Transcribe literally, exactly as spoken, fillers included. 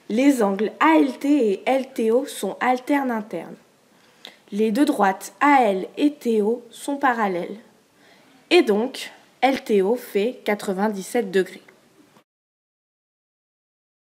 Les angles A L T et L T O sont alternes internes. Les deux droites A L et T O sont parallèles. Et donc, L T O fait quatre-vingt-dix-sept degrés.